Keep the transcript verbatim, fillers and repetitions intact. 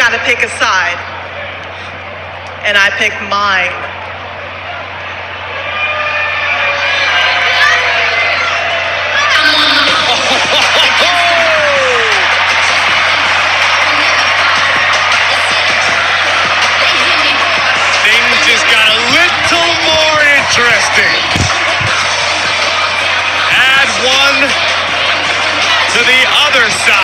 got to pick a side. And I pick mine. Things just got a little more interesting. Add one to the other side.